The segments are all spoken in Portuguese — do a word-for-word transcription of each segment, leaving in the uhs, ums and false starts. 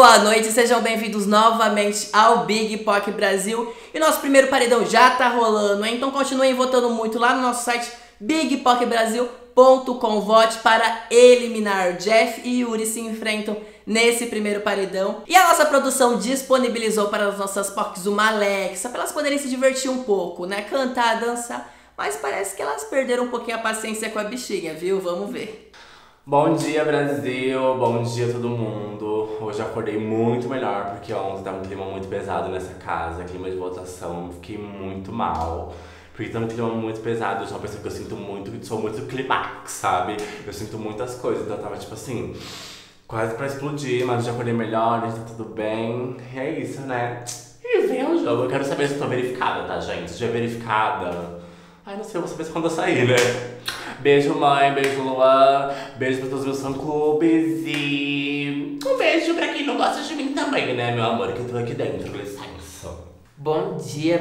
Boa noite, sejam bem-vindos novamente ao Big Poc Brasil. E nosso primeiro paredão já tá rolando, hein? Então continuem votando muito lá no nosso site big poc brasil ponto com. Vote para eliminar. Jeff e Yuri se enfrentam nesse primeiro paredão. E a nossa produção disponibilizou para as nossas Pocs uma Alexa, para elas poderem se divertir um pouco, né? Cantar, dançar. Mas parece que elas perderam um pouquinho a paciência com a bichinha, viu? Vamos ver. Bom dia, Brasil! Bom dia, todo mundo! Hoje eu acordei muito melhor, porque ontem tava um clima muito pesado nessa casa, clima de votação, fiquei muito mal. Porque tá um clima muito pesado, eu sou uma pessoa que eu sinto muito, sou muito clímax, sabe? Eu sinto muitas coisas, então eu tava tipo assim, quase pra explodir, mas eu já acordei melhor, já tá tudo bem. E é isso, né? E vem o jogo, eu quero saber se eu tô verificada, tá, gente? Se eu é verificada... Ai, não sei, eu vou saber quando eu sair, né? Beijo, mãe, beijo, Luan, beijo pra todos os meus fã-clubes e um beijo pra quem não gosta de mim também, né, meu amor, que eu tô aqui dentro, com licença. Bom dia,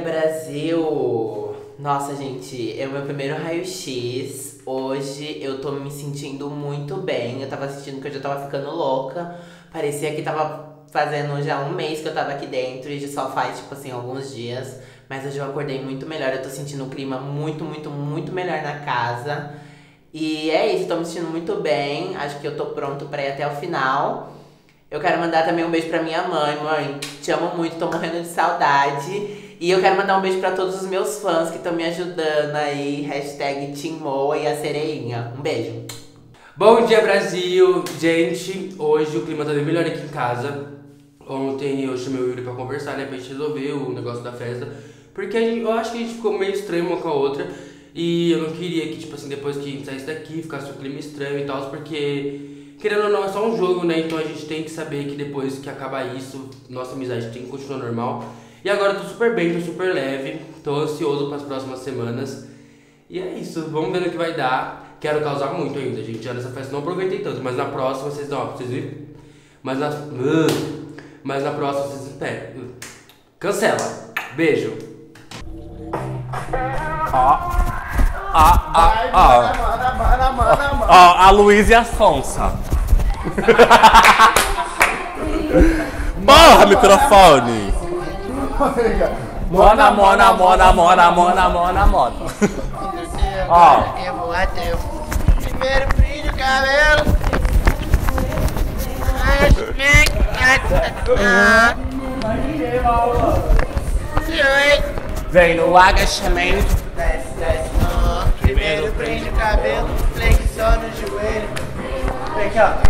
Brasil! Nossa, gente, é o meu primeiro raio-x. Hoje eu tô me sentindo muito bem. Eu tava sentindo que eu já tava ficando louca. Parecia que tava fazendo já um mês que eu tava aqui dentro e só faz, tipo assim, alguns dias. Mas hoje eu acordei muito melhor, eu tô sentindo um clima muito, muito, muito melhor na casa. E é isso, tô me sentindo muito bem, acho que eu tô pronto pra ir até o final. Eu quero mandar também um beijo pra minha mãe. Mãe, te amo muito, tô morrendo de saudade. E eu quero mandar um beijo pra todos os meus fãs que estão me ajudando aí. Hashtag Team Moa e a Sereinha. Um beijo. Bom dia, Brasil! Gente, hoje o clima tá bem melhor aqui em casa. Ontem eu chamei o Yuri pra conversar, né, pra gente resolver o negócio da festa. Porque a gente, eu acho que a gente ficou meio estranho uma com a outra. E eu não queria que, tipo assim, depois que a gente saísse daqui, ficasse um clima estranho e tal. Porque, querendo ou não, é só um jogo, né? Então a gente tem que saber que depois que acabar isso, nossa amizade tem que continuar normal. E agora eu tô super bem, tô super leve. Tô ansioso para as próximas semanas. E é isso, vamos ver no que vai dar. Quero causar muito ainda, gente. Já nessa festa não aproveitei tanto, mas na próxima vocês dão, ó, pra vocês verem. Mas na, uh, mas na próxima vocês esperam. Cancela. Beijo. Ó, ó, ó, ó, ó, a Luísa e a Sonsa. Porra, microfone! Mona, mona, mona, mona, mona, mona, mona. Ó. Eu vou até o primeiro brilho de cabelo. Vem no agachamento. Desce, desce, ó. Primeiro prende o cabelo, flexiona o joelho. Vem aqui, ó.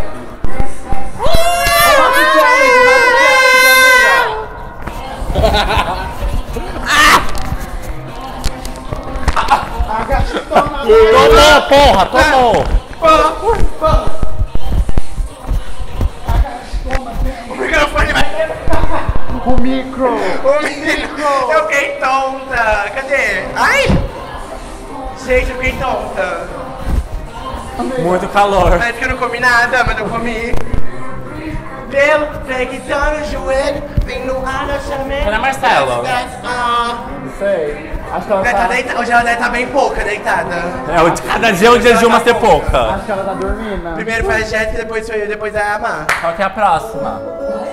Tomou, porra, tomou. O microfone vai... O micro! O micro! Eu fiquei tonta! Cadê? Ai! Gente, eu fiquei tonta. Muito calor. Parece que eu não comi nada, mas eu comi. Pelo, flexão no joelho, vem no agachamento. Cadê a Marcela? Não sei. Acho que ela Ela tá tá... deitada, hoje ela deve estar bem pouca deitada. É, o de cada dia é um dia de uma ser pouca. Acho que ela tá dormindo. Primeiro foi a Jéssica, depois foi eu, depois a Amar. Qual que é a próxima?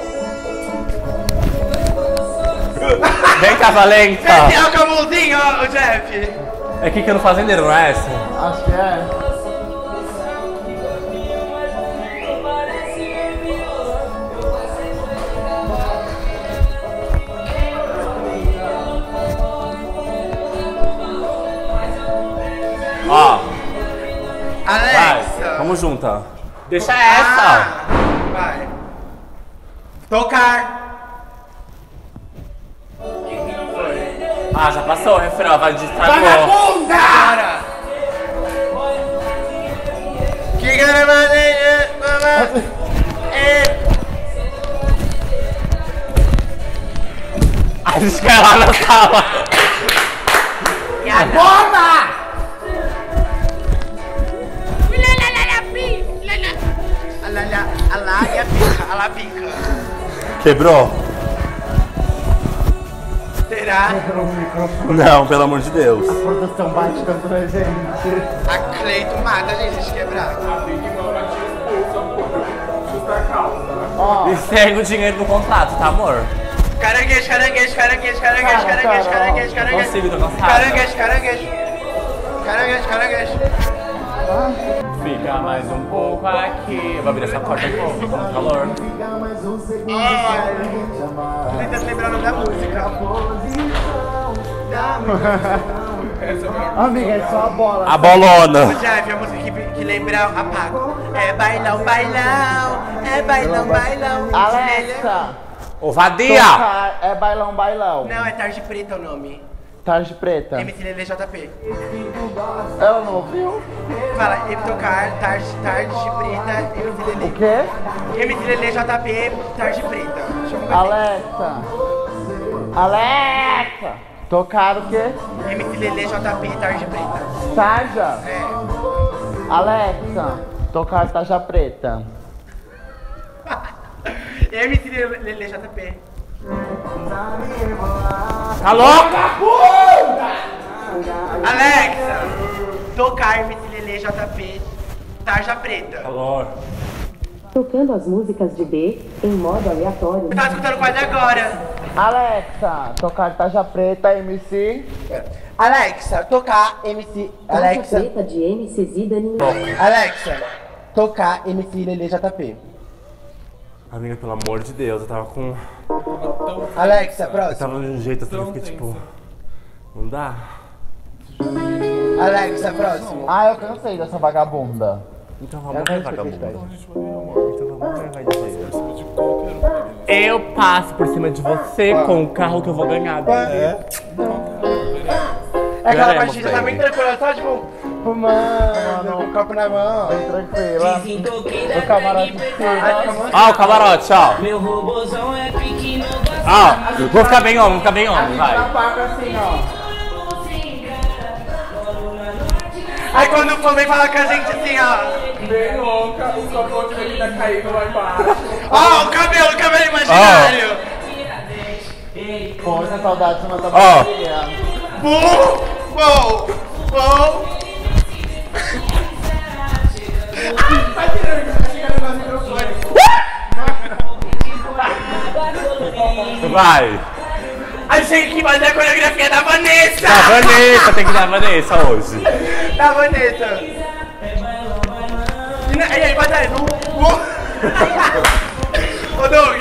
Vem, Cavalenta! Esse é o Camulzinho, ó, o Jeff. É Kika no Fazendeiro, não é essa? Acho que é. Ó, Alexa. vai, vamos junto. Deixa Ah, essa. vai. Tocar. Ah, já passou o refrão, vai destragou. Vagabunda! Bora. Que gravadeira, mamãe. A gente cai lá na sala. Toma! Alaga, pica, ala pica. Quebrou? Será? Não, pelo amor de Deus. A produção bate tanto na gente. A Cleito mata a gente de quebrar. Justa causa. Ó. E segue o dinheiro do contrato, tá, amor? Caranguejo, caranguejo, caranguejo, caranguejo, Cara, caranguejo, cara, caranguejo, caranguejo. Consigo, tô cansada. Caranguejo, caranguejo. Caranguejo, caranguejo. Fica mais um pouco aqui. Eu vou abrir essa porta aqui, tô com calor. Ai, tô tentando lembrar o nome da música. Amiga, é só a bola. A bolona. O Jeff, a música que, que lembra, apago. É bailão, bailão. É bailão, bailão. Alexa, Ô, vadia! tocar é bailão, bailão. Não, é Tarde Preta o nome. Tarde preta. M C Lele J P. Ela não ouviu? Fala, ele tocar Tarde, tarde Preta, M C O Lele. quê? M C Lele J P, Tarde Preta. Deixa eu ver. Alexa. Alexa. Tocar o quê? M C Lele J P, Tarde Preta. Tarja. É. Alexa. Tocar tarja preta. M C Lele J P. Tá louca? Alexa, tocar M C Lele J P, Tarja Preta. Calor. Tocando as músicas de B em modo aleatório. Tá escutando quase agora. Alexa. Tocar tarja preta, M C. Alexa, tocar M C. Tarja Alexa, preta de M C Zidane. Alexa, tocar M C Lele J P. Amiga, pelo amor de Deus, eu tava com... Alexa, Eu próximo. tava de um jeito assim, eu fiquei tipo... Não dá? Alexa, próximo. Ah, eu cansei dessa vagabunda. Então Eu vamos não ver, sei o que vagabundo. faz. Então vamos ver, vai dizer. Eu passo por cima de você com o carro que eu vou ganhar, baby. É aquela Veremos, partida tá bem baby. tranquila, só tipo, fumando, com o copo na mão. Bem tranquila. O camarote de cima. Ó, o camarote, ó. Ó, vou ficar bem homem, vou ficar bem homem, vai. Na paca assim, ó. Aí quando for, vem falar com a gente assim, ó. Bem louca, o capote da vida caindo lá embaixo. Ó, o cabelo, o cabelo imaginário. Pô, essa saudade de uma Ó. tabacaria. Bum, bum, bum. Vai. Achei que ia fazer a coreografia da Vanessa. A Vanessa, tem que dar a Vanessa hoje. Da Vanessa. E, na- e aí, vai dar. Ô, Doug.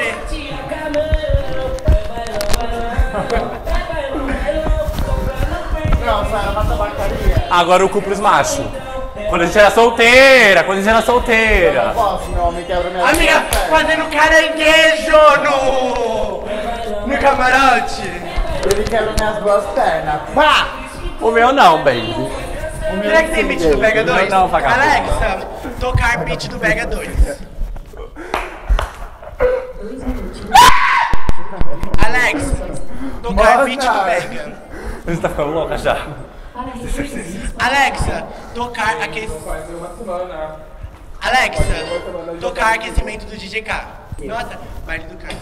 Não, sai uma tabacaria. Agora o cúpula macho. Quando a gente era solteira, quando a gente era solteira. Não posso, meu homem quebra minha Amiga, perna. fazendo caranguejo no... no camarote. Ele quebra minhas duas pernas. Pá! O meu não, baby. O meu Será que tem beat do Vega dois? Não, não, vagabundo. Alexa, tocar beat do Vega dois. Alexa, tocar beat do Vega. Você tá ficando louca já? Alexa, tocar aquecimento. Alexa, tocar aquecimento do D J K. Nossa, baile do cara.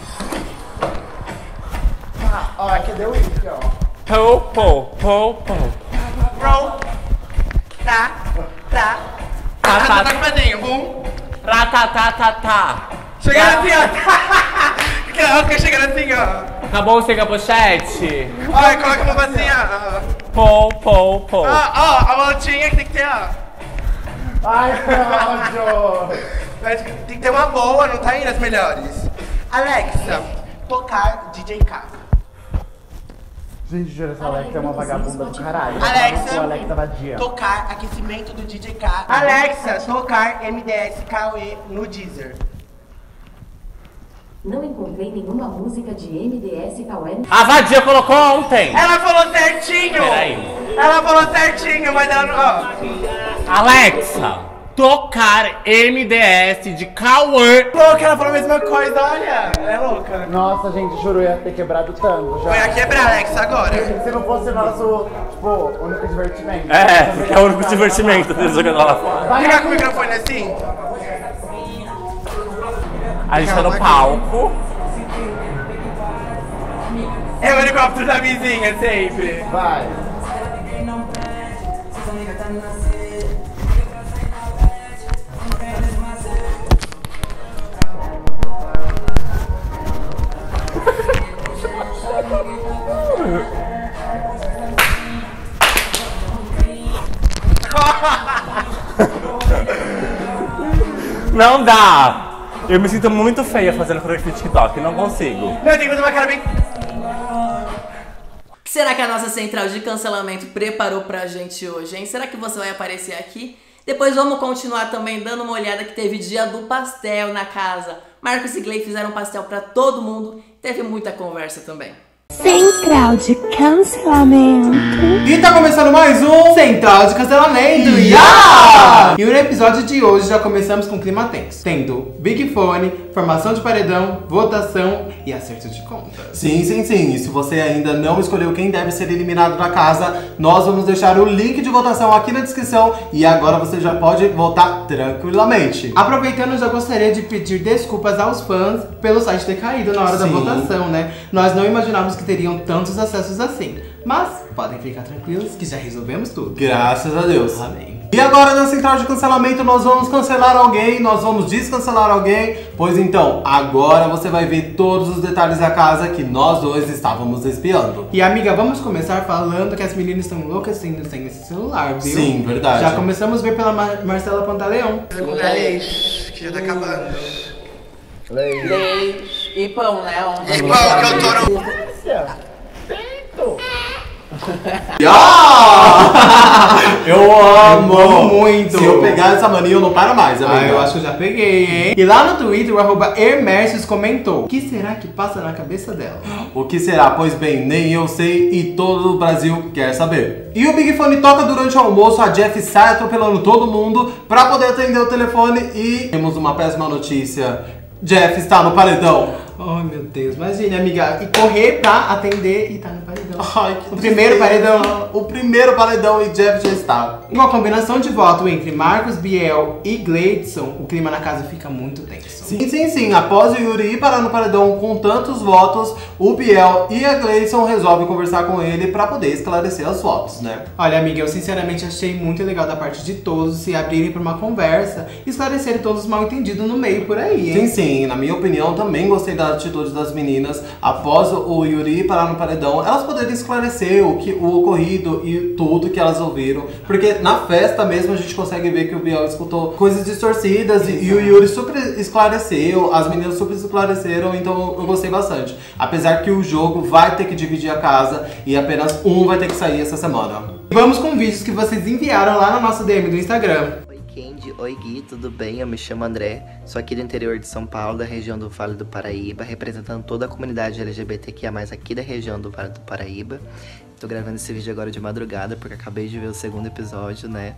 Ah, ó, aqui deu isso, ó. Pô, pô, pô, pô. Roll. Tá, tá. Tá, Ah, tá. tá fazendo, bum. Ratatatatá. Chegando assim, ó. Aquela fica chegando assim, ó. Acabou o seu pochete? Olha, coloca a mão assim, ó. Pô, pô, pô. Ó, ó, a voltinha que tem que ter, ó. Ai, que ódio! Mas tem que ter uma boa, não tá indo as melhores. Alexa, tocar D J K. Gente, jura, essa Alexa é uma vagabunda do caralho. Alexa, O Alexa vadia. tocar aquecimento do D J K. Alexa, tocar M D S Cauê no Deezer. Não encontrei nenhuma música de M D S Cauê. A vadia colocou ontem. Ela falou certinho! Peraí. Ela falou certinho, mas ela não. Ó. Alexa, tocar M D S de Cauã. Louca, ela falou a mesma coisa, olha. Ela é louca. Nossa, gente, juro, eu ia ter quebrado tanto já. Vai a quebrar, Alexa, agora. Se não fosse o nosso, tipo, único divertimento. É, porque é o único divertimento deles jogando lá fora. Fica com o microfone assim. A gente tá no palco. É o helicóptero da vizinha, sempre. Vai. Não dá! Eu me sinto muito feia fazendo coreografia de TikTok, não consigo. Eu tenho que fazer uma cara bem... O que será que a nossa central de cancelamento preparou pra gente hoje, hein? Será que você vai aparecer aqui? Depois vamos continuar também dando uma olhada que teve dia do pastel na casa. Marcos e Gley fizeram pastel pra todo mundo. Teve muita conversa também. Central de cancelamento. E tá começando mais um Central de Cancelamento. Yeah! E no episódio de hoje já começamos com clima tenso, tendo Big Fone, formação de paredão, votação e acerto de contas. Sim, sim, sim. E se você ainda não escolheu quem deve ser eliminado da casa, nós vamos deixar o link de votação aqui na descrição e agora você já pode votar tranquilamente. Aproveitando, eu já gostaria de pedir desculpas aos fãs pelo site ter caído na hora Sim. da votação, né? Nós não imaginávamos que teriam tantos acessos assim. Mas podem ficar tranquilos que já resolvemos tudo. Graças a Deus. Amém. E agora na central de cancelamento nós vamos cancelar alguém, nós vamos descancelar alguém. Pois então, agora você vai ver todos os detalhes da casa que nós dois estávamos espiando. E amiga, vamos começar falando que as meninas estão enlouquecendo sem esse celular, viu? Sim, verdade. Já começamos a ver pela Mar Marcela Pantaleão. Leite, que já tá acabando. leite e pão, né? E pão que eu tô no... Ah! Eu amo! Amo muito! Se eu pegar essa mania, eu não paro mais, amiga. Ah, eu acho que eu já peguei, hein? E lá no Twitter, o arroba Hermercius comentou: o que será que passa na cabeça dela? O que será? Pois bem, nem eu sei e todo o Brasil quer saber. E o Big Fone toca durante o almoço, a Jeff sai atropelando todo mundo pra poder atender o telefone e temos uma péssima notícia. Jeff está no paredão. Oh, meu Deus. Imagine, amiga, e correr pra atender e tá no paredão. Ai, que o primeiro paredão. O primeiro paredão e Jeff já está. Com a combinação de voto entre Marcos, Biel e Gleidson, o clima na casa fica muito tenso. Sim, sim, sim. Após o Yuri ir parar no paredão com tantos votos, o Biel e a Gleidson resolvem conversar com ele pra poder esclarecer os votos, né? Olha, amiga, eu sinceramente achei muito legal da parte de todos se abrirem pra uma conversa e esclarecerem todos os mal entendidos no meio por aí, hein? Sim, sim. Na minha opinião, também gostei da atitude das meninas após o Yuri parar no paredão, elas poderiam esclarecer o, que, o ocorrido e tudo que elas ouviram, porque na festa mesmo a gente consegue ver que o Biel escutou coisas distorcidas e, e o Yuri super esclareceu, as meninas super esclareceram, então eu gostei bastante. Apesar que o jogo vai ter que dividir a casa e apenas um vai ter que sair essa semana. Vamos com vídeos que vocês enviaram lá na nossa D M do Instagram. Kendi, oi Gui, tudo bem? Eu me chamo André, sou aqui do interior de São Paulo, da região do Vale do Paraíba, representando toda a comunidade L G B T Q I A mais, aqui da região do Vale do Paraíba. Tô gravando esse vídeo agora de madrugada, porque acabei de ver o segundo episódio, né?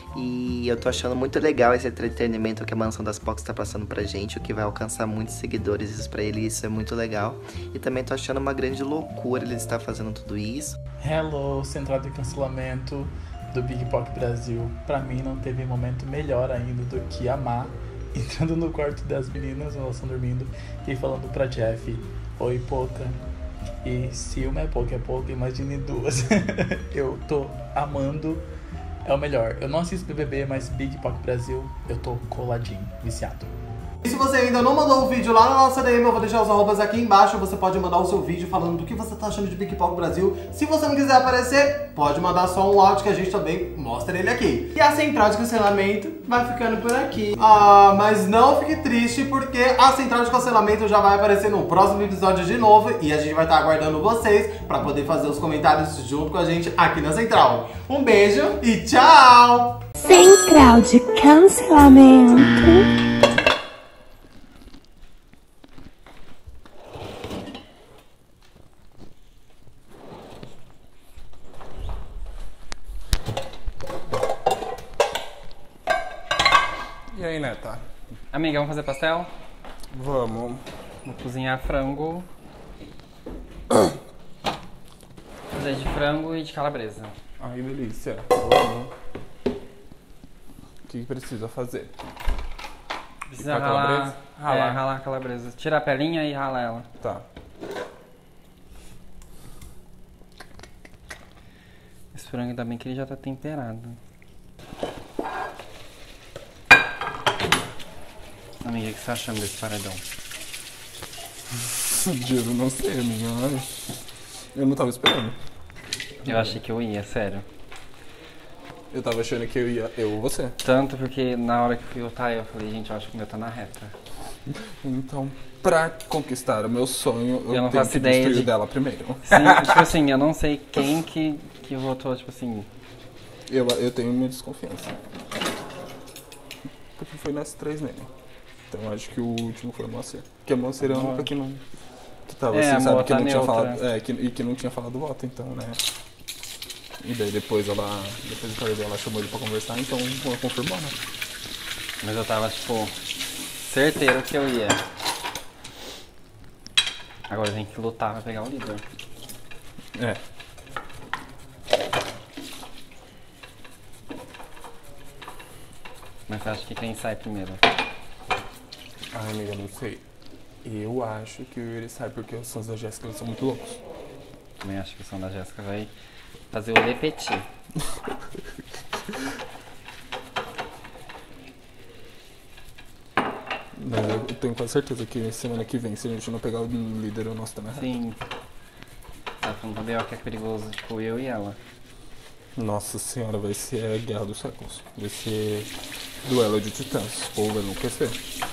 E eu tô achando muito legal esse entretenimento que a Mansão das Pocs tá passando pra gente, o que vai alcançar muitos seguidores, isso pra ele, isso é muito legal. E também tô achando uma grande loucura ele estar fazendo tudo isso. Hello, Central de Cancelamento do Big Poc Brasil. Pra mim não teve momento melhor ainda do que amar entrando no quarto das meninas, elas estão dormindo, e falando pra Jeff: oi, Poca. E se uma é pouca, é pouca, imagine duas. Eu tô amando, é o melhor. Eu não assisto B B B, mas Big Poc Brasil eu tô coladinho, viciado. E se você ainda não mandou o vídeo lá na nossa D M, eu vou deixar os arrobas aqui embaixo. Você pode mandar o seu vídeo falando do que você tá achando de Big Poc Brasil. Se você não quiser aparecer, pode mandar só um áudio que a gente também mostra ele aqui. E a central de cancelamento vai ficando por aqui. Ah, mas não fique triste, porque a central de cancelamento já vai aparecer no próximo episódio de novo. E a gente vai estar aguardando vocês pra poder fazer os comentários junto com a gente aqui na central. Um beijo e tchau! Central de cancelamento. E aí, Neta? Amiga, vamos fazer pastel? Vamos. Vou cozinhar frango. Fazer de frango e de calabresa. Ai, delícia. Vamos. O que, que precisa fazer? Precisa ralar, calabresa? Ralar. É, ralar a calabresa. Tira a pelinha e rala ela. Tá. Esse frango ainda bem que ele já tá temperado. Amiga, o que você tá achando desse paredão? Eu não sei, amiga. Eu não tava esperando. Eu achei que eu ia, sério. Eu tava achando que eu ia, eu ou você. Tanto porque na hora que fui votar, eu falei, gente, eu acho que o meu tá na reta. Então, pra conquistar o meu sonho, eu, Eu não tenho faço que ideia destruir de- o dela primeiro. Sim, tipo assim, eu não sei quem que, que votou, tipo assim. Eu, eu tenho minha desconfiança. Porque foi nas três nele. Então acho que o último foi a Moacir. Porque a Moacir é a única que não. Que tava É, a assim, sabe? Mo Que tá não tinha neutra. falado. É, que, e que não tinha falado voto, então, né? E daí depois ela. Depois do paredão ela chamou ele pra conversar, então ela confirmou, né? Mas eu tava, tipo, certeiro que eu ia. Agora tem que lutar pra pegar o líder. É. Mas você acha que quem sai primeiro? Ai, amiga, não sei. Eu acho que o Yuri sai porque os sons da Jéssica eles são muito loucos. Também acho que o som da Jéssica vai fazer o repetir. Mas eu tenho quase certeza que semana que vem, se a gente não pegar o líder, o nosso tá na reta. Sim. Tá falando pro B O que é perigoso, tipo, eu e ela. Nossa senhora, vai ser a guerra dos séculos. Vai ser duelo de titãs. O povo vai enlouquecer.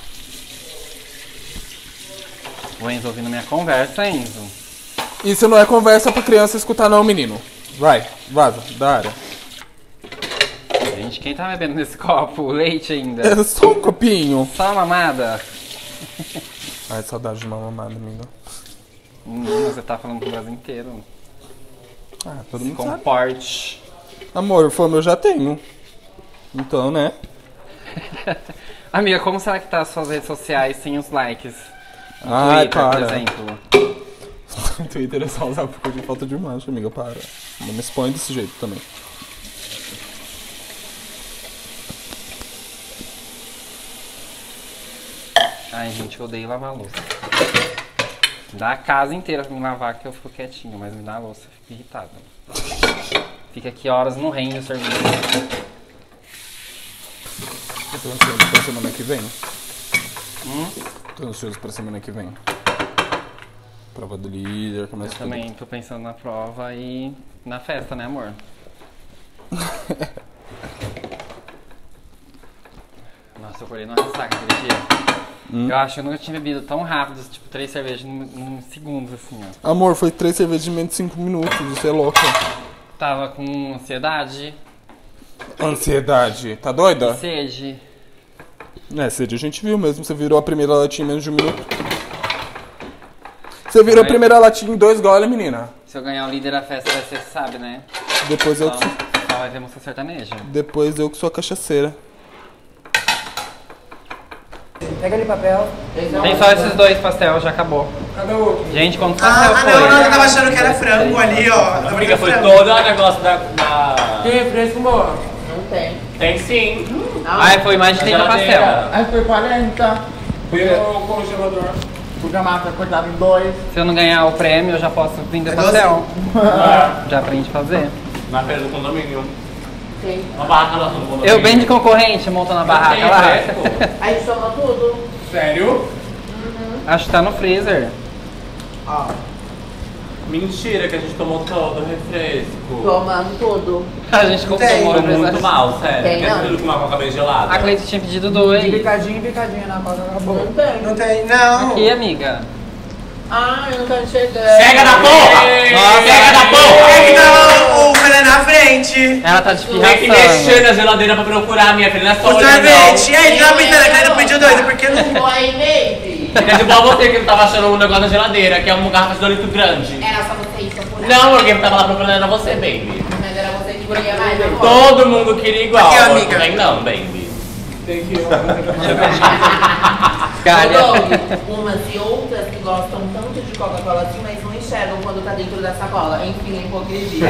O Enzo ouvindo minha conversa, Enzo. Isso não é conversa pra criança escutar não, menino. Vai, vaza, da área. Gente, quem tá bebendo nesse copo? Leite ainda? É só um copinho. Só uma mamada? Ai, saudade de uma mamada, amiga. Menino, você tá falando pro Brasil inteiro. Ah, todo Se mundo sabe. comporte. Amor, fome eu já tenho. Então, né? Amiga, como será que tá as suas redes sociais sem os likes? No Ai, Twitter, para. por exemplo. Twitter é só usar por causa de falta de macho, amiga, para. Não me expõe desse jeito também. Ai, gente, eu odeio lavar a louça. Dá a casa inteira pra me lavar que eu fico quietinho, mas me dá a louça, eu fico irritado. Fica aqui horas no rende o serviço. Eu tô ansioso pra semana que vem. Hum? Tô ansioso pra semana que vem. Prova do líder, começa Eu também tô pensando na prova e na festa, né, amor? Nossa, eu acordei numa ressaca aquele dia. Hum? Eu acho que eu nunca tinha bebido tão rápido, tipo, três cervejas em, em segundos, assim, ó. Amor, foi três cervejas de menos de cinco minutos, isso é louco. Tava com ansiedade. Ansiedade, tá doida? E sede. É, sede a gente viu mesmo, você virou a primeira latinha em menos de um minuto. Você virou a primeira latinha em dois goles, menina. Se eu ganhar o líder da festa vai ser, você sabe, né? Depois eu Só, que sou... só vai ver música sertaneja. Depois eu que sou a cachaceira. Pega ali papel. Tem só esses dois pastel, já acabou. Cadê o outro? Gente, quantos Ah, pastel ah, foi? não, não, eu tava achando que era frango ali, ó. A briga foi toda o negócio da... da... Tem refresco, amor? Não tem. Tem sim. Ai, foi mais de trinta pastel. Aí foi quarenta. Foi o congelador. Porque a massa cortada em dois. Se eu não ganhar o prêmio, eu já posso vender pastel. Já aprende a fazer. Na feira do condomínio. Sim. Uma barraca lá no condomínio. Eu bem de concorrente montando a barraca lá. A gente tomou tudo. Sério? Acho que tá no freezer. Ó. Mentira, que a gente tomou todo o refresco. Tomando tudo. A gente comprou Tô o muito mal, sério. Tem, Quer não. tudo com uma coca bem gelada? A Cleide tinha pedido dois. Picadinho e picadinho na coca acabou. Não tem. Não tem, não. Aqui, amiga. Ah, eu não quero chegar. Cega da porra! Nossa, Cega da porra! É que tava o Fernando na frente. Ela tá de Tem que mexer na geladeira pra procurar, minha filha. Não é só O olhar, sorvete. não. E aí, tava pensando, a Cleide pediu dois, por que não? Oi, baby. É de igual você que não tava achando o negócio da geladeira, que é uma garrafa de dois litros grande. Era só você ir procurar. Não, porque eu tava lá procurando era você, baby. Mas era você que queria mais, amor. Todo mundo queria igual. Aqui, amor. amiga. Também não, baby. Tem que ir. Galha. Umas e outras que gostam tanto de Coca-Cola assim, mas não enxergam quando tá dentro da sacola. Enfim, é hipocrisia.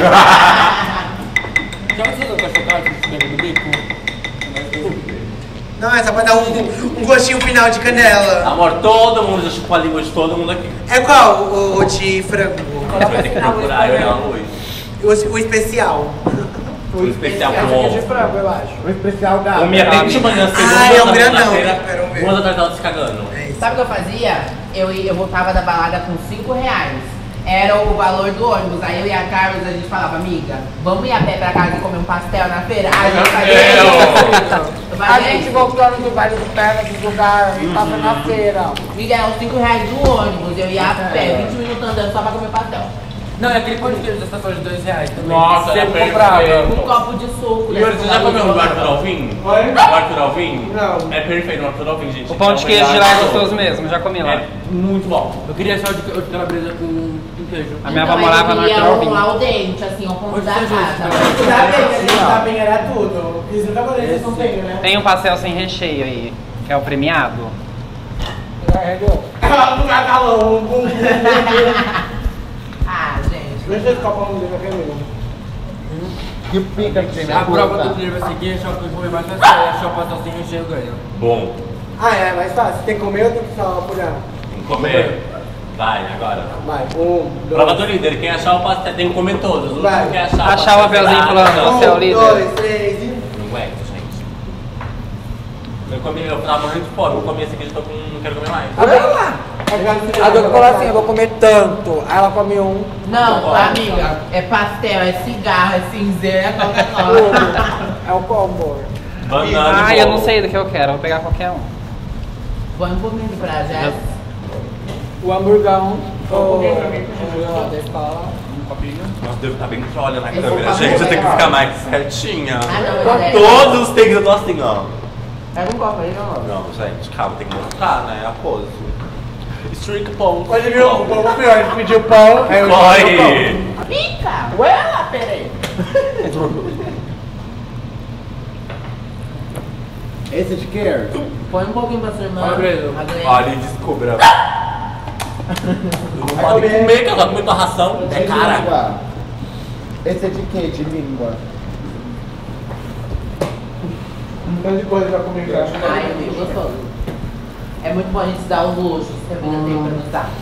Já você com essa carta que você lembra do bico? Não, é só pra dar um, um gostinho final de canela. Amor, todo mundo já chupou a língua de todo mundo aqui. É qual? O, o de frango? Você vai ter que procurar, eu não, Luiz. O, o especial. O especial com Esse aqui é de ovo. frango, eu acho. O especial gato. O minha tem de manhã, segunda, Ah, é um na grandão. segunda-feira, Quero ver. duas atrás dela se cagando. Sabe o que eu fazia? Eu, ia- eu voltava da balada com cinco reais. era o valor do ônibus. Aí eu e a Carlos, a gente falava, amiga, vamos ir a pé pra casa e comer um pastel na feira? Aí a gente fazia A gente voltando do baile do pé, dos lugares, e tava na feira. Miguel, os cinco reais do ônibus, eu ia a pé, vinte minutos andando só pra comer pastel. Não, é aquele pão de queijo da estação de dois reais também. Nossa, sempre é comprava. Um copo de suco. Yuri, você já comeu no Arthur Alvim? Oi? No Arthur Alvim? Não. É perfeito no Arthur Alvim, gente. O pão de queijo de lá é gostoso mesmo, já comi lá. É muito bom. Eu queria só de, de calabresa com, com queijo. A minha avó morava no Arthur Alvim. Lá o dente, assim, ao ponto da casa. Tá bem, a gente tá bem, era tudo. Isso nunca falei, vocês não têm, né? Tem um pastel sem recheio aí, que é o premiado. Ah, gente. Deixa eu escapar um dele aqui mesmo. Que pica que tem na A prova boca. do primeiro vai seguir, achar o que comer mais fácil, achar o pastel sem recheio ganha. Bom. Ah, é, mais fácil. Tem que comer ou tem que só apoiar? Vamos comer? Vai, agora. Vai, um, dois. Prova do líder, quem achar o pastel tem que comer todos. O Vai. último que achar Achar o papelzinho falando, você é o líder. Um, dois, três e... Não aguento, gente. Eu comi, eu tava morrendo de fome, eu comi esse aqui, eu tô com... não quero comer mais. Olha lá. A Dona falou assim, eu vou comer tanto. Aí ela come um. Não, amiga, é pastel, é cigarro, é cinzeiro, é Coca-Cola. É o combo. Banana Ah, e eu bolo. não sei do que eu quero, vou pegar qualquer um. Põe um pouquinho pra Jess. O hamburgão. O comer hamburgão da escola. Um copinho. Nossa, devo estar bem trolha na Eu câmera. vou Gente, eu tenho que fazer. ficar mais certinha. Ah, não, Com é. todos os takes eu tô assim, ó. Pega um copo aí, não. Não, gente, calma, tem que mostrar, né? A pose. Streak pão. Hoje viu o pão pior, a gente pediu pão, aí eu Corre! Pica! Ué, peraí. Esse é de quê? Põe um pouquinho pra sua irmã. Olha, Breno. A ganhar. Olha e descubra. Eu não pode comer, que eu já comi tua ração. É cara. Esse é de quê? De língua. Um monte de coisa pra comer em casa. Ai, é muito gostoso. É muito bom a gente se dar os luxos que a vida tem pra nos dar.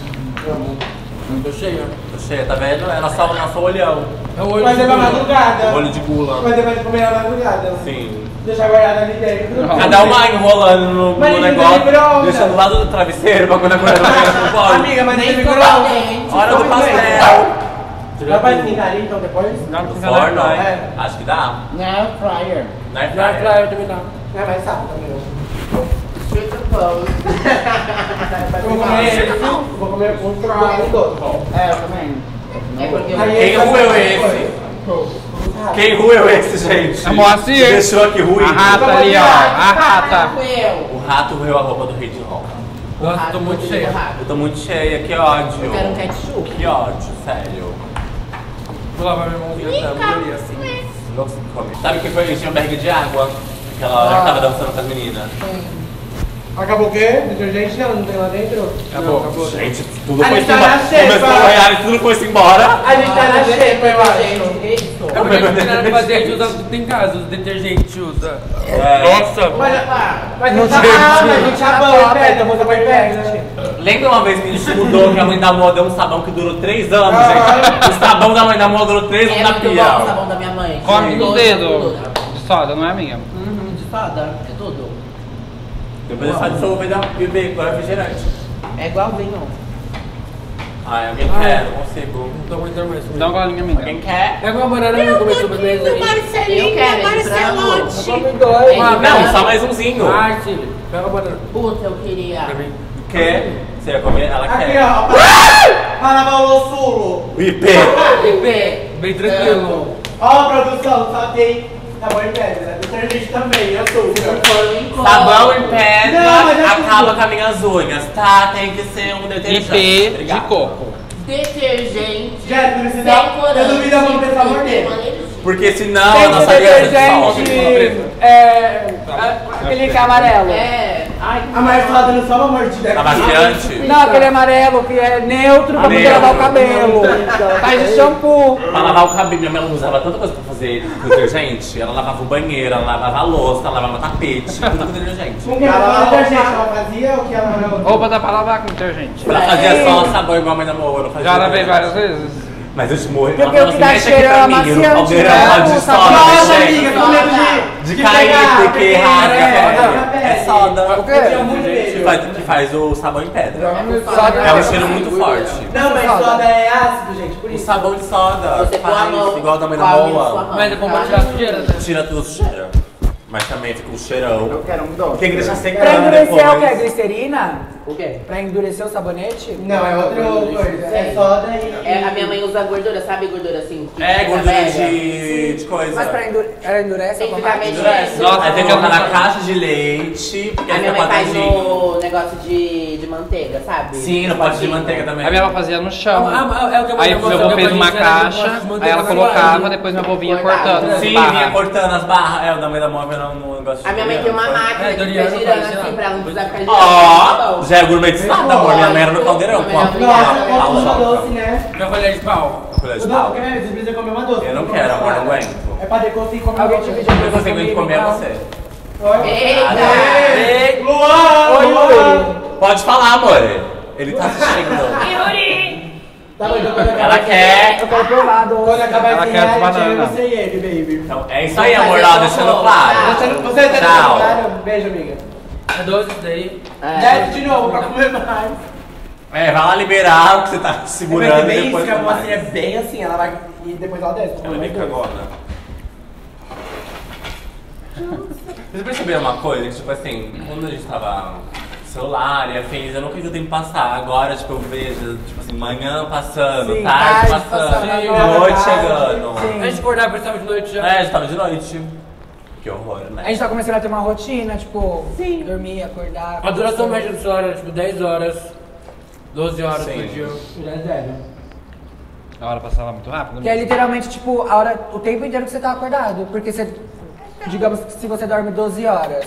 Tô cheia. Tô cheia, tá vendo? Era só o nosso olhão. É o olho Mas de é pra gula. madrugada. Olho de gula. Mas depois de comer na madrugada. Sim. Deixar guardado ali dentro. Cada uma enrolando no, Mas no não tem negócio, micro-ondas. deixando do lado do travesseiro pra quando a mulher não pode. Amiga, mas tem Nem micro-ondas. Hora do pastel. Dá pra esquentar ali então depois? Dá no forno? É. Acho que dá. Na air fryer. Na air Na fryer. praia também dá. É mais sábado também. Street clothes. Eu vou comer esse, vou comer um fry todo. É, eu também. É porque eu... Aí Quem esse rueu é esse? Quem rueu esse, gente? É Moacir. Deixou aqui ruim. A rata ali, ó. A rata. Eu. O rato rueu a roupa do Rei de Rock. Nossa, eu tô muito cheia. Eu tô muito cheia, que ódio. Eu quero um ketchup. Que ódio, sério. Vou lavar minha mãozinha da mulher assim. Não se come. Sabe o que foi? Encher uma barriga de água. Aquela hora que tava dançando com as meninas. Acabou o quê? Detergente não, não tem lá dentro? Acabou. acabou. Gente, tudo A foi gente embora. tá na xepa. Começou a ganhar e tudo foi embora. A gente tá na xepa, eu acho. Isso. É porque a gente não tem nada pra fazer, a gente usa tudo em casa, usa detergente, usa. É. Nossa! Mas, mas Não não tá sei. ah, mas a gente sabão e pega, muda banho e pega. Lembra uma vez que a gente mudou que a mãe da Moa deu um sabão que durou três anos, gente? O sabão da mãe da Moa durou três anos É na muito pia. bom o sabão da minha mãe. Come no Dois, dedo. tudo. De soda, não é minha. Uhum, de soda. É tudo. Depois eu faço dissolver e dá um beber com refrigerante. É igualzinho. Ai, alguém quer? Não consigo. Não tô aguentando mais. Dá uma golinha minha. Alguém quer? Pega uma banana e comer sobremesa aí. Eu quero esse frango. Come dois. Ah, Não, só mais umzinho. Arte, pega a banana. Puta, eu queria. Pra mim. Quer? Você ia comer? Ela Aqui, quer. ó. Para lavar o ossulo. O I P. Bebê. Bem tranquilo. Ó, produção, só tem sabão e pedra. Detergente também, açúcar. Sabão em pedra Não, mas é acaba tudo. com as minhas unhas, tá? Tem que ser um I detergente. P de Obrigado. coco. Detergente. Já, você Sem dá. corante. Eu duvido a mão ter sabor dele. Porque senão Tem a que nossa ser aliança detergente. É. Aquele que é amarelo. É. Ai, A Marcia tá dando só uma mordida Tá aqui. maciante? Não, aquele amarelo que é neutro pra poder Neutro. lavar o cabelo. Faz de shampoo. Pra lavar o cabelo, minha mãe não usava tanta coisa pra fazer com detergente. Ela lavava o banheiro, ela lavava a louça, ela lavava tapete, tudo com detergente. Com que ela detergente ela fazia ou que ela não? Roupa dá pra lavar com detergente. Ela fazia só sabão igual a mãe da Moa, não fazia. Já lavei várias vezes. Mas eu te morri. Porque ela o que falou dá assim, cheiro mexe é aqui pra mim, amaciante, o caldeirão né? lá de O soda, sabão, Nossa, gente. amiga, tô com medo de, De cair, pegar, porque porque rasga. é, É soda. O quê? Eu tinha muito medo. faz, que faz o sabão em pedra. Soda É um cheiro muito forte. Não, mas soda é ácido, gente, por O isso. sabão de soda Você põe a faz mão, igual da mãe da come sua boa. mão. Mas é bom pra tirar a sujeira, né? Tira tudo sujeira. Mas também fica um cheirão. Eu quero um doce. Tem que deixar Pra secando endurecer é o depois. que? Glicerina? O quê? Pra endurecer o sabonete? Não, é outra coisa. É soda e... É, a minha mãe usa gordura, sabe gordura assim? que É, fica gordura velha? de, de coisa. Mas pra endure... ela endurece Tem a que ficar tomate? mexendo. Nossa, aí tem que colocar na caixa de leite, porque A aí minha fica mãe faz quadradinho. no negócio de, de manteiga, sabe? Sim, no pote de manteiga também. A minha avó fazia no chão. Ah, ah, é o que a mãe Aí da meu moça- avô meu fez pai uma disse, era de caixa, manteiga aí ela na colocava, toalha. depois minha avó vinha Cortava. cortando. as Sim, barras. vinha cortando as barras. É, o da mãe da móvel era um negócio de A minha mãe tem uma comer, máquina É, que Doriana fica girando faz, sei assim lá. pra ela não precisar ficar girando. Ó, já é gourmetizado, amor. Minha mãe era no caldeirão com a Nossa, a doce, né? Minha colher de pau. colher de Não, pau. quer? Você precisa comer uma doce. Eu não quero, amor, não aguento. É pra decorar e comer Alguém uma te doce. pediu Eu pra consigo comer é você. Eita! Luan! Oi, Yuri. Pode falar, amor. Ele tá assistindo. Yuri! Tá bom, então quando Ela acabar quer. Eu quero provar doce. Quando acabar Ela esse quer reality, eu banana. você e ele, baby. Então, é isso aí, amor. Ó, deixando claro. Você tá Tchau. claro? Beijo, amiga. É doce isso daí. Desce de novo pra comer mais. É, vai lá liberar o que você tá segurando Vai e ser bem isso, depois que a come mocinha é mais. bem assim, ela vai... E depois ela desce. Ela é meio cagona. Vocês perceberam uma coisa? Que, tipo assim, quando a gente tava no celular e afins, eu nunca vi o tempo passar. Agora, tipo, eu vejo, tipo assim, manhã passando, Sim, tarde tarde passando, passando, agora, noite tarde. chegando. Sim. A gente acordava, pensava de noite já. É, já tava de noite. Que horror, né? A gente tá começando a ter uma rotina, tipo, dormir, acordar. A duração média do celular era tipo dez horas, doze horas Sim. por dia. Já é zero. A hora passava muito rápido. Que é literalmente, tipo, a hora, o tempo inteiro que você tá acordado. Porque você, digamos que se você dorme doze horas,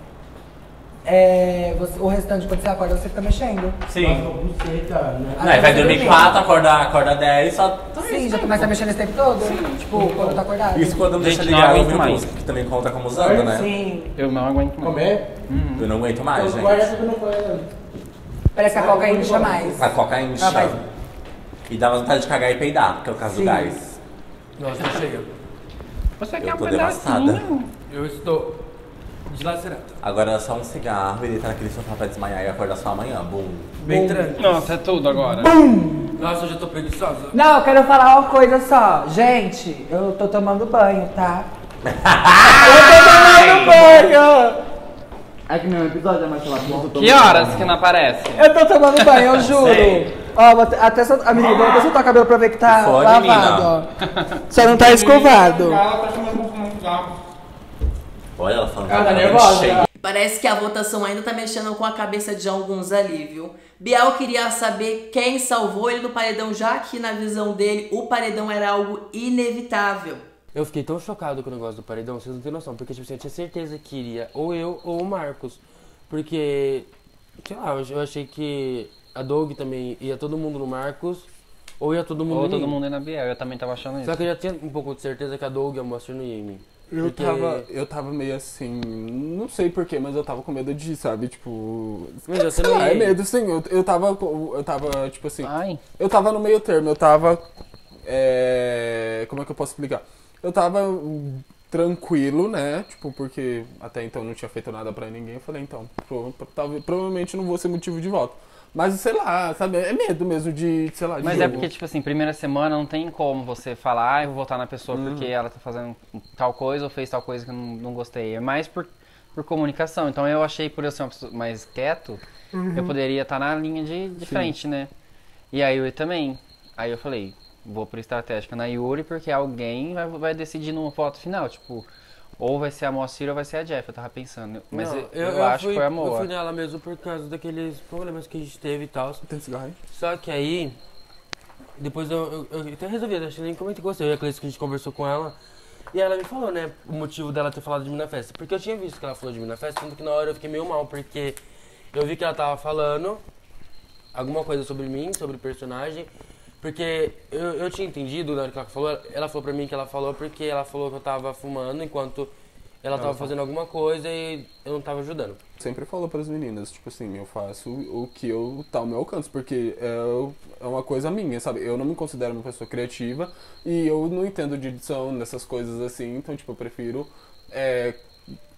é, você- o restante quando você acorda você fica mexendo. Sim. Buceta, né? Não, aí vai dormir quatro, acordar, acorda dez, só. Sim, já começa a mexer nesse tempo todo. Tipo, quando tá acordado. Isso quando não deixa Gente, não ligar o aguento mais. música, que também conta como usando, né? Sim. Eu não aguento mais. Comer? Eu não aguento mais, Então guarda gente. tudo no coisa. Parece que a coca incha mais. A coca incha. Ela vai- E dá vontade de cagar e peidar, porque é o caso Sim. do gás. Nossa, tá cheia. Você Eu quer um tô pedacinho? devastada. Eu estou dilacerada. Agora é só um cigarro e deitar naquele sofá pra desmaiar e acordar só amanhã. Bum. Bem tranquilo. Nossa, é tudo agora. Nossa, eu já tô preguiçosa. Não, eu quero falar uma coisa só. Gente, eu tô tomando banho, tá? eu tô tomando banho! É que meu episódio é mais celular. Que horas que não aparece? Eu tô tomando banho, eu juro. Sei. Ó, vou te- até sol... Amiga, vou até soltar o cabelo pra ver que tá Fone, lavado, ó. Só não tá escovado. Ela tá chamando um cigarro. Olha ela falando. Ela tá que nervosa. cheia. Parece que a votação ainda tá mexendo com a cabeça de alguns ali, viu? Biel queria saber quem salvou ele do paredão, já que na visão dele o paredão era algo inevitável. Eu fiquei tão chocado com o negócio do paredão, vocês não têm noção. Porque, tipo assim, eu tinha certeza que iria ou eu ou o Marcos. Porque, sei lá, eu eu achei que a Doug também ia todo mundo no Marcos, ou ia todo mundo Ou em todo mim. mundo é na Biel, eu também tava achando isso. Só que eu já tinha um pouco de certeza que a Doug ia mostrar no Yemi. Eu Porque- tava, eu tava meio assim, não sei porquê, mas eu tava com medo de, sabe, tipo... Mas eu sei também- lá, é medo, sim, eu, eu tava, com- eu tava, tipo assim, Ai. eu tava no meio termo, eu tava, é, como é que eu posso explicar? Eu tava hum, tranquilo, né, tipo, porque até então eu não tinha feito nada pra ninguém, eu falei, então, pro, pro- talvez- provavelmente não vou ser motivo de volta. Mas, sei lá, sabe, é medo mesmo de, sei lá, de Mas é jogo. porque, tipo assim, primeira semana não tem como você falar, ah, eu vou votar na pessoa porque ela tá fazendo tal coisa ou fez tal coisa que eu não, não gostei. É mais por, por comunicação. Então eu achei, por eu ser uma pessoa mais quieto, eu poderia estar na linha de, de frente, né? E a Yuri também. Aí eu falei, vou por estratégica na Yuri porque alguém vai, vai decidir numa voto final. Tipo, ou vai ser a Moacir ou vai ser a Jeff, eu tava pensando. Mas Não, eu, eu acho fui, que foi a Eu Moa. fui nela mesmo por causa daqueles problemas que a gente teve e tal. Tem cigarro aí? Só que aí, depois eu, eu, eu até resolvi, acho que nem comentei com você, eu e a Cleice que a gente conversou com ela. E ela me falou, né, o motivo dela ter falado de mim na festa. Porque eu tinha visto que ela falou de mim na festa, sendo que na hora eu fiquei meio mal, porque eu vi que ela tava falando alguma coisa sobre mim, sobre o personagem. Porque eu, eu tinha entendido na hora que ela falou, ela falou pra mim que ela falou porque ela falou que eu tava fumando enquanto ela tava fazendo alguma coisa e eu não tava ajudando. Sempre falou pras meninas, tipo assim, eu faço o que eu tá ao meu alcance, porque é, é uma coisa minha, sabe? Eu não me considero uma pessoa criativa e eu não entendo de edição nessas coisas assim, então, tipo, eu prefiro é,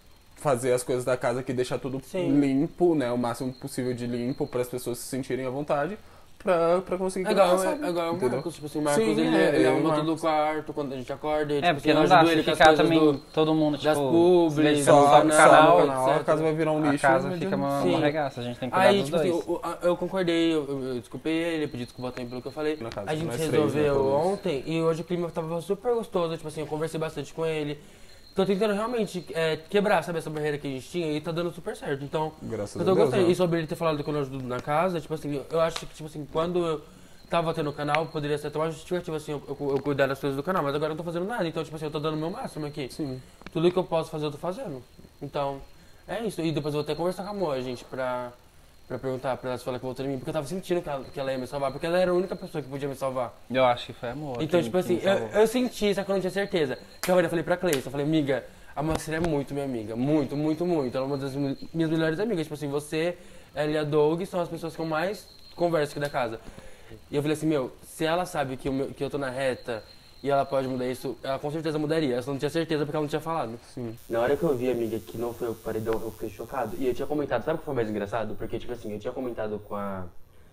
fazer as coisas da casa aqui, deixar tudo Sim. limpo, né? O máximo possível de limpo para as pessoas se sentirem à vontade. Pra, pra conseguir É igual, gravar, é, sabe? é igual o Entendeu? Marcos, tipo assim, o Marcos, Sim, ele, é, ele é, arruma o tudo o Marcos. quarto quando a gente acorda. É, tipo porque assim, não eu dá ajudo se ele com as ficar coisas também do- todo mundo, das tipo, publis, deixando só- só no só canal, no canal, a casa vai virar um a lixo, casa não fica adianta. uma, Sim. uma regaça, a gente tem que cuidar Aí, dos tipo assim, dois. eu, eu- eu concordei, eu, eu desculpei ele, pedi desculpa também pelo que eu falei. Na casa, A gente nós três, né, resolveu pelo menos. ontem e hoje o clima tava super gostoso, tipo assim, eu conversei bastante com ele. Tô tentando realmente é, quebrar, sabe, essa barreira que a gente tinha e tá dando super certo. Então, Graças eu tô a Deus, gostando. né? E sobre ele ter falado que eu não ajudo na casa, tipo assim, eu acho que, tipo assim, quando eu tava tendo o canal, poderia ser até uma justificativa, assim, eu, eu, eu cuidar das coisas do canal, mas agora eu não tô fazendo nada. Então, tipo assim, eu tô dando o meu máximo aqui. Sim. Tudo que eu posso fazer, eu tô fazendo. Então, é isso. E depois eu vou até conversar com a Moa, gente, pra, pra perguntar pra ela se ela que voltou em mim, porque eu tava sentindo que ela, que ela ia me salvar, porque ela era a única pessoa que podia me salvar. Eu acho que foi amor. Então, que- tipo que assim, me eu, salvou. eu senti, só que eu não tinha certeza. Então eu falei pra Cleiton, eu falei, amiga, a Marcela é muito minha amiga, muito, muito, muito. Ela é uma das mi- minhas melhores amigas. Tipo assim, você, ela e a Doug são as pessoas que eu mais converso aqui da casa. E eu falei assim, meu, se ela sabe que, o meu, que eu tô na reta e ela pode mudar isso, ela com certeza mudaria. Eu só não tinha certeza porque ela não tinha falado. Sim. Na hora que eu vi, amiga, que não foi o paredão, eu fiquei chocado. E eu tinha comentado, sabe o que foi mais engraçado? Porque, tipo assim, eu tinha comentado com a,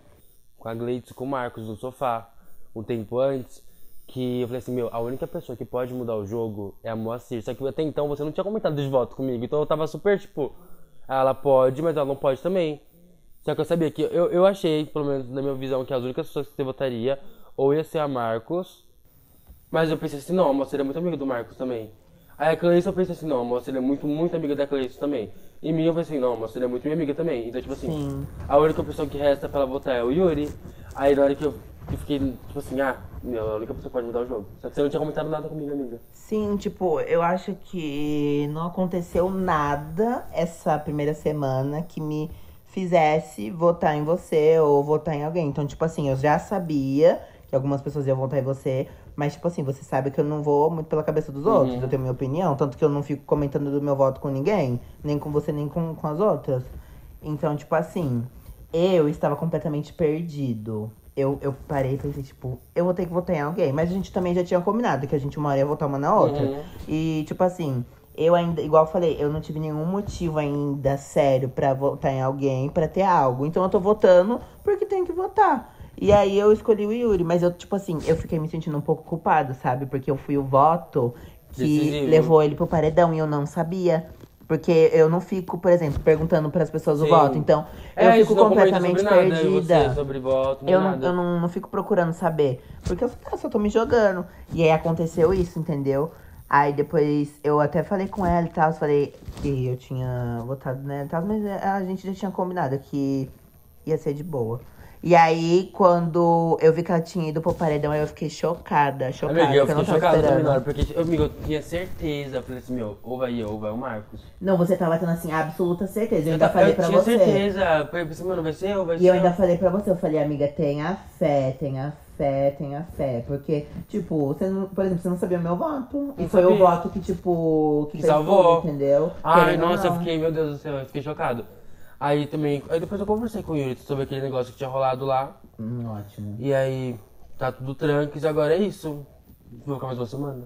com a Gleitz, com o Marcos no sofá, um tempo antes, que eu falei assim, meu, a única pessoa que pode mudar o jogo é a Moacir. Só que até então você não tinha comentado de voto comigo, então eu tava super, tipo, ela pode, mas ela não pode também. Só que eu sabia que, eu, eu achei, pelo menos na minha visão, que as únicas pessoas que você votaria, ou ia ser a Marcos, mas eu pensei assim, não, a Moacir é muito amiga do Marcos também. Aí a Cleiton eu pensei assim, não, a Moacir é muito, muito amiga da Cleiton também. E mim eu pensei, não, a Moacir é muito minha amiga também. Então, tipo assim, Sim. a única pessoa que resta pra ela votar é o Yuri. Aí na hora que eu, eu fiquei, tipo assim, ah, meu, a única pessoa que pode mudar o jogo. Só que você não tinha comentado nada comigo, amiga. Sim, tipo, eu acho que não aconteceu nada essa primeira semana que me fizesse votar em você ou votar em alguém. Então, tipo assim, eu já sabia que algumas pessoas iam votar em você, mas, tipo assim, você sabe que eu não vou muito pela cabeça dos outros, Uhum. eu tenho minha opinião, tanto que eu não fico comentando do meu voto com ninguém, nem com você, nem com, com as outras. Então, tipo assim, eu estava completamente perdido. Eu, eu parei e pensei, tipo, eu vou ter que votar em alguém. Mas a gente também já tinha combinado que a gente uma hora ia votar uma na outra. Uhum. E, tipo assim, eu ainda, igual eu falei, eu não tive nenhum motivo ainda sério pra votar em alguém, pra ter algo. Então eu tô votando porque tenho que votar. E aí eu escolhi o Yuri, mas eu, tipo assim, eu fiquei me sentindo um pouco culpado, sabe? Porque eu fui o voto que Decisivo. levou ele pro paredão e eu não sabia. Porque eu não fico, por exemplo, perguntando pras pessoas o Sim. voto. Então, eu É, isso fico não comenta completamente sobre nada, perdida. você, sobre voto, nem eu não, nada. eu não, não fico procurando saber. Porque eu ah, só tô me jogando. E aí aconteceu isso, entendeu? Aí depois eu até falei com ela e tal, falei que eu tinha votado nela e tal, mas a gente já tinha combinado que ia ser de boa. E aí, quando eu vi que ela tinha ido pro paredão, eu fiquei chocada, chocada, Amiga, eu porque eu não fiquei tava chocado também na hora, esperando. porque, amigo, eu tinha certeza. Eu falei assim, meu, ou vai eu, ou vai o Marcos. Não, você tava tendo assim, absoluta certeza. Eu ainda ta- falei eu pra tinha você. certeza. Eu pensei, mano, vai ser eu, vai ser E eu eu. ainda falei pra você, eu falei, amiga, tenha fé, tenha fé, tenha fé. Porque, tipo, você não, por exemplo, você não sabia o meu voto. E Não foi o sabia. voto que, tipo, que, Que fez salvou. tudo, entendeu? Ai, Querendo ou nossa, eu não. fiquei, meu Deus do céu, eu fiquei chocado. Aí também, aí depois eu conversei com o Yuri sobre aquele negócio que tinha rolado lá. Hum, ótimo. E aí, tá tudo tranquilo, agora é isso. Vou ficar mais uma semana.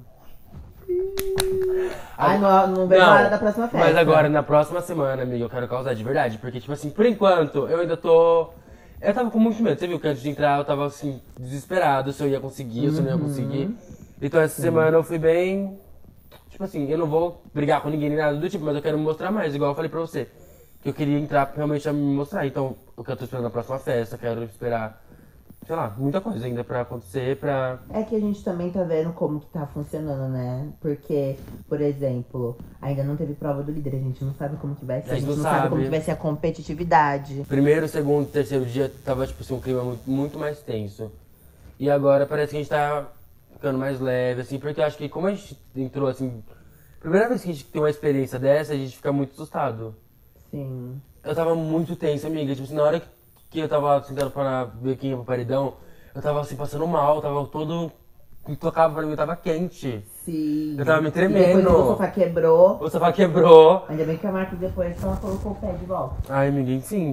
Ai, não, não vejo a hora da próxima festa. Mas agora, na próxima semana, amiga, eu quero causar de verdade. Porque, tipo assim, por enquanto, eu ainda tô... Eu tava com muito medo. Você viu que antes de entrar, eu tava, assim, desesperado se eu ia conseguir, se eu não ia Uhum. conseguir. Então, essa Sim. semana eu fui bem... Tipo assim, eu não vou brigar com ninguém nem nada do tipo, mas eu quero me mostrar mais, igual eu falei pra você. Que eu queria entrar realmente pra me mostrar. Então, o que eu tô esperando na próxima festa, quero esperar, sei lá, muita coisa ainda pra acontecer, pra... É que a gente também tá vendo como que tá funcionando, né? Porque, por exemplo, ainda não teve prova do líder, a gente não sabe como que vai ser, a gente não sabe como que vai ser a competitividade. Primeiro, segundo, terceiro dia tava, tipo assim, um clima muito, muito mais tenso. E agora parece que a gente tá ficando mais leve, assim, porque eu acho que como a gente entrou, assim... Primeira vez que a gente tem uma experiência dessa, a gente fica muito assustado. Sim. Eu tava muito tenso, amiga. Tipo assim, na hora que eu tava sentado pra ver quem ia pro paredão, eu tava assim, passando mal, tava todo... Me tocava pra mim, eu tava quente. Sim. Eu tava me E tremendo. depois o sofá quebrou. O sofá quebrou. Ainda bem que a Marcos depois só colocou o pé de volta. Ai, amiga, enfim.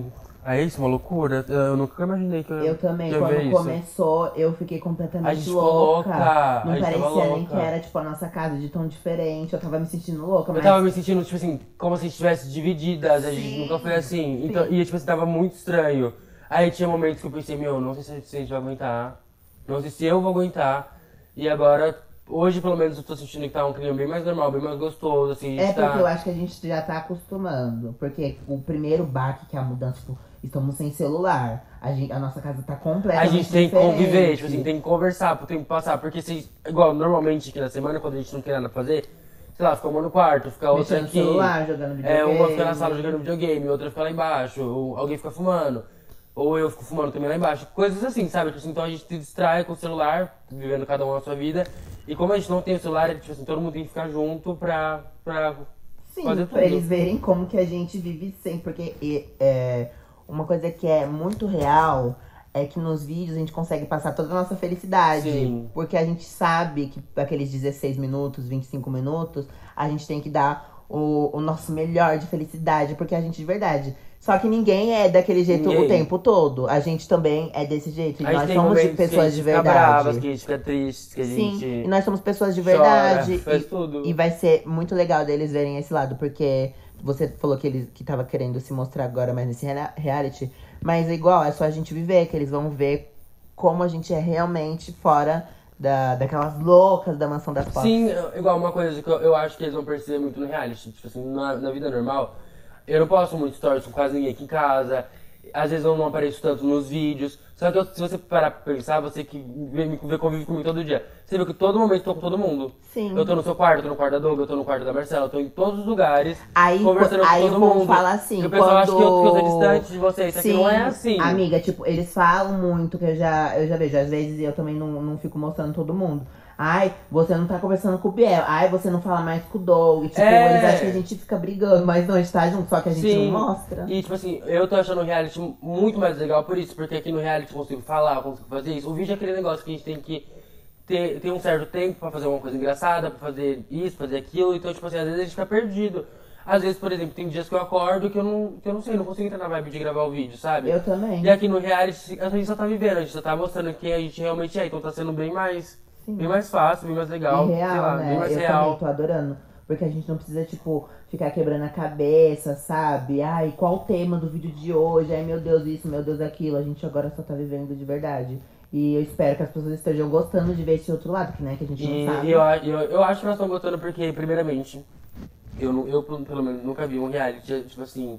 É isso, uma loucura. Eu nunca imaginei que eu Eu também, que eu ia ver quando isso. começou, eu fiquei A completamente gente ficou louca. louca, Não a gente tava parecia nem louca. que era, tipo, a nossa casa de tão diferente. Eu tava me sentindo louca, Eu mas... tava me sentindo, tipo assim, como se a gente estivesse divididas, a gente Sim, nunca foi assim. sim. Então, e tipo assim, tava muito estranho. Aí tinha momentos que eu pensei, meu, não sei se a gente vai aguentar, não sei se eu vou aguentar. E agora, hoje pelo menos eu tô sentindo que tá um clima bem mais normal, bem mais gostoso, assim. A É gente porque tá... eu acho que a gente já tá acostumando. Porque o primeiro baque, que é a mudança, tipo, estamos sem celular. A, gente, a nossa casa tá A completamente gente tem que diferente. conviver, tipo assim, tem que conversar, tem que passar. Porque se, igual, normalmente aqui na semana, quando a gente não tem nada pra fazer, sei lá, fica uma no quarto, fica outra Mexendo no aqui. celular, jogando É, uma fica na videogame. sala jogando videogame, outra fica lá embaixo, ou alguém fica fumando. Ou eu fico fumando também lá embaixo. Coisas assim, sabe? Tipo assim, então a gente se distrai com o celular, vivendo cada um a sua vida. E como a gente não tem o celular, é, tipo assim, todo mundo tem que ficar junto pra, pra Sim, fazer tudo. pra eles verem como que a gente vive sem. Porque e, é, uma coisa que é muito real é que nos vídeos a gente consegue passar toda a nossa felicidade. Sim. Porque a gente sabe que aqueles dezesseis minutos, vinte e cinco minutos, a gente tem que dar o, o nosso melhor de felicidade. Porque a gente, de verdade... Só que ninguém é daquele jeito Ninguém. o tempo todo. A gente também é desse jeito. E A gente nós tem somos de momentos que a pessoas gente de fica verdade. bravas, que a gente fica triste, que a Sim, gente e nós somos pessoas de chora, verdade. faz e, tudo. e vai ser muito legal deles verem esse lado, porque você falou que ele que tava querendo se mostrar agora mais nesse rea- reality. Mas é igual, é só a gente viver, que eles vão ver como a gente é realmente fora da, daquelas loucas da mansão das fotos. Sim, igual uma coisa que eu, eu acho que eles vão perceber muito no reality, tipo assim, na, na vida normal, eu não posto muito stories com quase ninguém aqui em casa, às vezes eu não apareço tanto nos vídeos, só que eu, se você parar pra pensar, você que vê, me vê, convive comigo todo dia, você vê que todo momento eu tô com todo mundo. Sim. Eu tô no seu quarto, eu tô no quarto da Doug, eu tô no quarto da Marcela, eu tô em todos os lugares, Aí, conversando aí com o todo povo mundo. fala assim, E o pessoal quando... acha que eu, que eu tô distante de vocês, só que Sim, não é assim. amiga, tipo, eles falam muito, que eu já, eu já vejo, às vezes eu também não, não fico mostrando todo mundo. Ai, você não tá conversando com o Biel. Ai, você não fala mais com o Doug. Tipo, É. eles acham que a gente fica brigando, mas não, a gente tá junto, só que a gente Sim. não mostra. E tipo assim, eu tô achando o reality muito mais legal por isso, porque aqui no reality eu consigo falar, eu consigo fazer isso. O vídeo é aquele negócio que a gente tem que ter, ter um certo tempo pra fazer uma coisa engraçada, pra fazer isso, fazer aquilo. Então, tipo assim, às vezes a gente fica perdido. Às vezes, por exemplo, tem dias que eu acordo que eu não, que eu não sei, não consigo entrar na vibe de gravar o vídeo, sabe? Eu também. E aqui no reality a gente só tá vivendo, a gente só tá mostrando quem a gente realmente é, então tá sendo bem mais, bem mais fácil, bem mais legal, E real, sei lá, né? bem mais eu real. também tô adorando. Porque a gente não precisa, tipo, ficar quebrando a cabeça, sabe? Ai, qual o tema do vídeo de hoje? Ai, meu Deus, isso, meu Deus, aquilo. A gente agora só tá vivendo de verdade. E eu espero que as pessoas estejam gostando de ver esse outro lado, que, né, que a gente E não sabe. eu, eu, eu acho que nós estamos gostando porque, primeiramente, eu, não- eu pelo menos nunca vi um reality, tipo assim,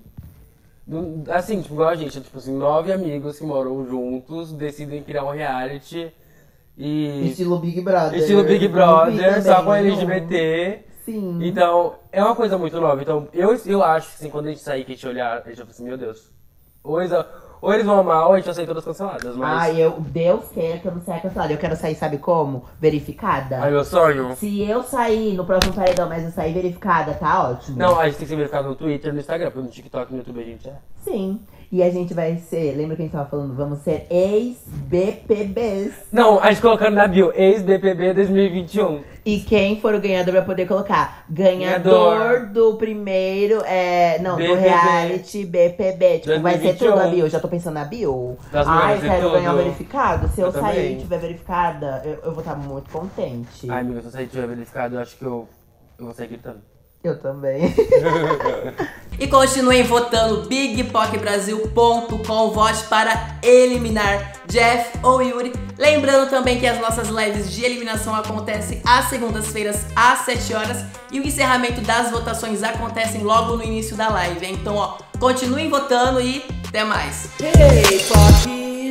não- assim, tipo, igual a gente, tipo assim, nove amigos que moram juntos, decidem criar um reality e... Estilo Big Brother. Estilo Big Eu vi Brother, só também, com né? L G B T. Sim. Então, é uma coisa muito nova. Então, eu, eu acho que assim, quando a gente sair, que a gente olhar, a gente vai falar assim, meu Deus, ou eles, ou eles vão amar, ou a gente vai sair todas canceladas, mas... Ai, eu, Deus queira que eu não saia cancelada. Eu quero sair, sabe como? Verificada. Ai, meu sonho. Se eu sair no próximo paredão, mas eu sair verificada, tá ótimo. Não, a gente tem que ser verificado no Twitter, no Instagram, porque no TikTok e no YouTube a gente é. Sim. E a gente vai ser, lembra que a gente tava falando? Vamos ser ex-B P Bs. Não, a gente colocando na bio, ex-B P B dois mil e vinte e um. E quem for o ganhador vai poder colocar ganhador, Ganhador. do primeiro, é, não, B do P B. reality B P B. Tipo, vai ser dois mil e vinte e um. tudo a bio. Já tô pensando na bio. Das Ai, mulheres, quero tudo. ganhar o verificado. Se eu, Eu sair também. e tiver verificada, eu, eu vou estar muito contente. Ai, amiga, se você tiver verificado, eu acho que eu, eu vou sair gritando. Eu também. E continuem votando big pock brasil ponto com, vote para eliminar Jeff ou Yuri. Lembrando também que as nossas lives de eliminação acontecem às segundas-feiras às sete horas e o encerramento das votações acontecem logo no início da live. Então, ó, continuem votando e até mais. Hey, Pock!